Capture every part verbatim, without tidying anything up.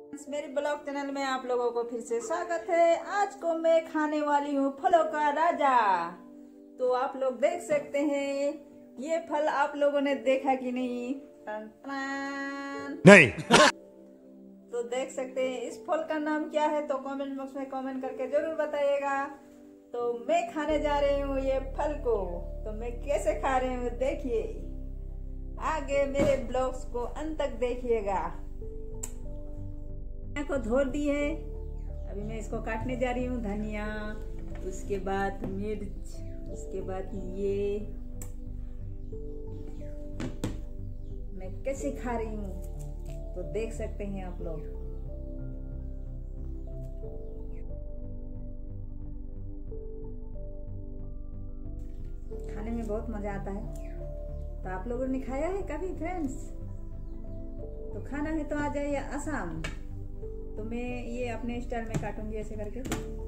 मेरे blog channel में आप लोगों को फिर से स्वागत है। आज को मैं खाने वाली हूँ फलों का राजा। तो आप लोग देख सकते हैं ये फल आप लोगों ने देखा कि नहीं? नहीं। तो देख सकते हैं इस फल का नाम क्या है, तो कमेंट बॉक्स में कमेंट करके जरूर बताइएगा। तो मैं खाने जा रही हूँ ये फल को, तो मैं कैसे खा रही हूँ देखिए। आगे मेरे ब्लॉग्स को अंत तक देखिएगा। को धो दी है, अभी मैं इसको काटने जा रही हूँ। धनिया, उसके बाद मिर्च, उसके बाद ये मैं कैसे खा रही हूँ तो देख सकते हैं आप लोग। खाने में बहुत मजा आता है। तो आप लोगों ने खाया है कभी फ्रेंड्स? तो खाना है तो आ जाइए आसाम। तो मैं ये अपने स्टाइल में काटूंगी ऐसे करके।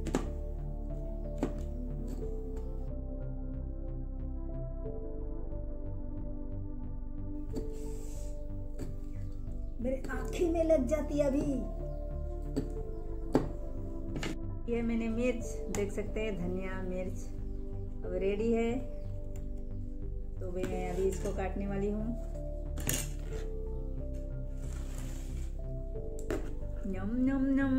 मेरे आँखें में लग जाती है अभी। ये मैंने मिर्च देख सकते हैं, धनिया मिर्च अब रेडी है। तो मैं अभी इसको काटने वाली हूँ। नम नम नम।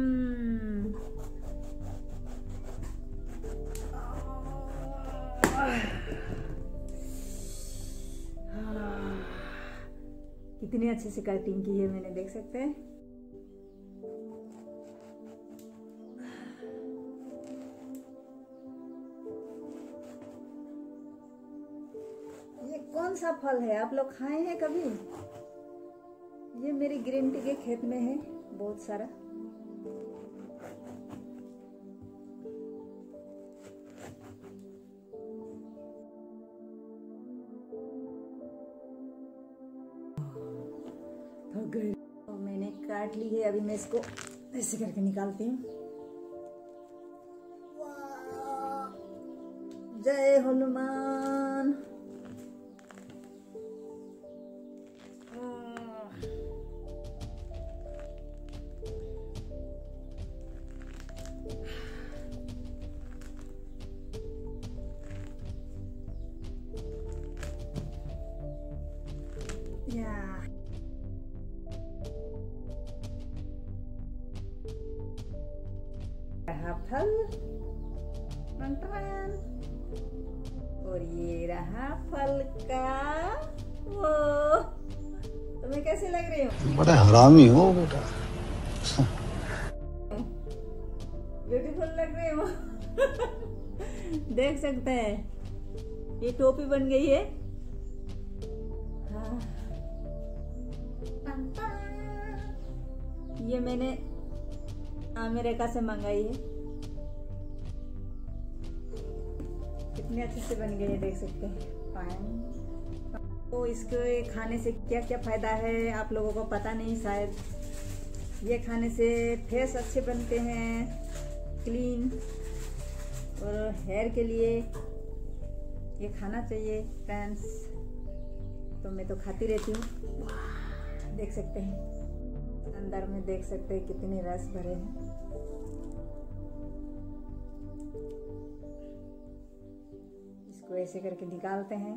कितनी अच्छे से कटिंग की है मैंने, देख सकते हैं। ये कौन सा फल है, आप लोग खाए हैं कभी? ये मेरी ग्रीन टी के खेत में है बहुत सारा। तो मैंने काट ली है, अभी मैं इसको ऐसे करके निकालती हूँ। जय हनुमान। या रहा फल और ये रहा फल का वो। तुम्हें कैसे लग रही हो? बड़ा हरामी हो बेटा। ब्यूटीफुल लग रही हो। देख सकते हैं ये टोपी बन गई है। हाँ। ये मैंने अमेरिका से मंगाई है। कितने अच्छे से बन गई है, देख सकते हैं। तो इसको खाने से क्या क्या फायदा है आप लोगों को पता नहीं शायद। ये खाने से फेस अच्छे बनते हैं, क्लीन, और हेयर के लिए ये खाना चाहिए फ्रेंड्स। तो मैं तो खाती रहती हूँ। देख सकते हैं अंदर में, देख सकते हैं कितने रस भरे हैं। इसको ऐसे करके निकालते हैं,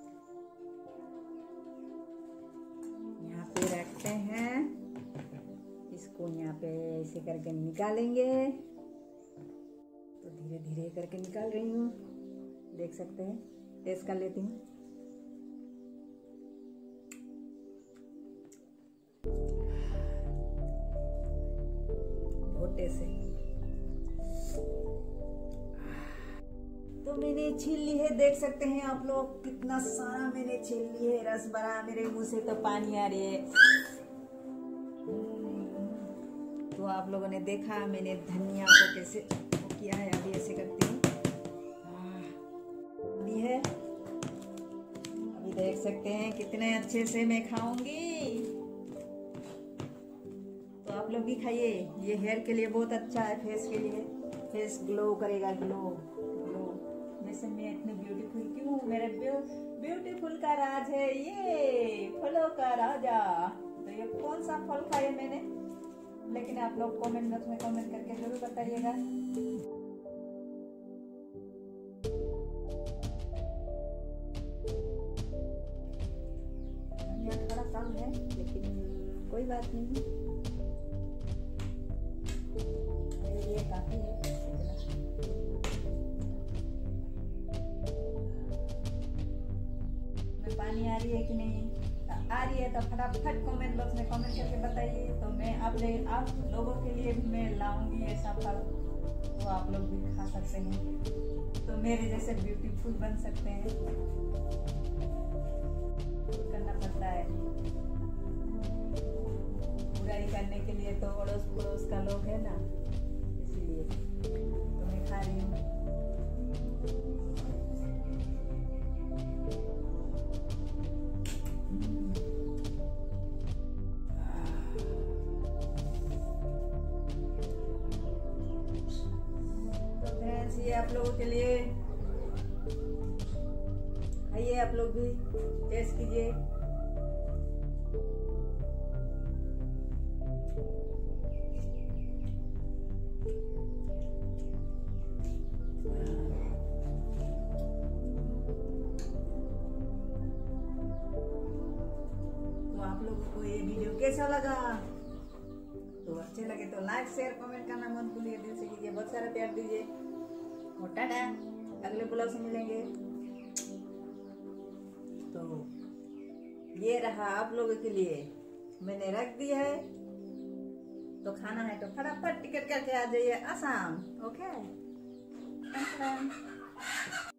यहाँ पे रखते हैं, इसको यहाँ पे ऐसे करके निकालेंगे। तो धीरे धीरे करके निकाल रही हूँ, देख सकते हैं। टेस्ट कर लेती हूँ। से तो मैंने छील ली है, देख सकते हैं आप लोग कितना सारा मैंने छील ली है। रस भरा, मेरे मुंह से तो पानी आ रही है। तो आप लोगों ने देखा मैंने धनिया को कैसे किया है। अभी ऐसे करती हूँ, अभी है। अभी देख सकते हैं कितने अच्छे से मैं खाऊंगी। आप लोग भी खाइए, ये हेयर के लिए बहुत अच्छा है, फेस के लिए। फेस ग्लो करेगा, ग्लो ग्लो। जैसे मैं इतनी ब्यूटीफुल क्यों? मेरे ब्यूटीफुल का राज है ये फलों का राजा। तो ये कौन सा फल खाया मैंने? लेकिन आप लोग कमेंट बॉक्स में कमेंट करके जरूर बताइएगा। यहाँ थोड़ा कम है लेकिन कोई बात नहीं, मेरे लिए काफी है। में पानी आ रही है कि नहीं, आ रही है तो फटाफट कमेंट बॉक्स में कमेंट करके बताइए। तो मैं आप ले आप लोगों के लिए भी मैं लाऊंगी ऐसा फल, तो आप लोग भी खा सकते हैं, तो मेरे जैसे ब्यूटीफुल बन सकते हैं। करना पड़ता है बुराई करने के लिए, तो अड़ोस पड़ोस का लोग है ना, इसलिए तो मैं खा रही हूँ। ये आप लोगों के लिए, आइए आप लोग भी टेस्ट कीजिए। तो आप लोगों को ये वीडियो कैसा लगा? तो अच्छे लगे तो लाइक शेयर कमेंट करना मत भूलिए, दिल से कीजिए, बहुत सारा प्यार दीजिए। टाटा, अगले ब्लॉग से मिलेंगे। तो ये रहा आप लोगों के लिए, मैंने रख दिया है, तो खाना है तो फटाफट टिकट करके आ जाइए आसाम। ओके।